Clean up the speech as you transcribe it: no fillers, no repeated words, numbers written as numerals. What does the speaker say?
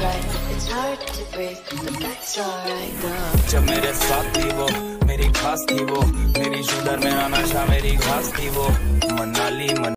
right. It's hard to breathe, but that's alright. जब मेरे साथ थी वो, मेरी खास थी वो, मेरी शुगर मेरा नशा मेरी खास थी वो, मनाली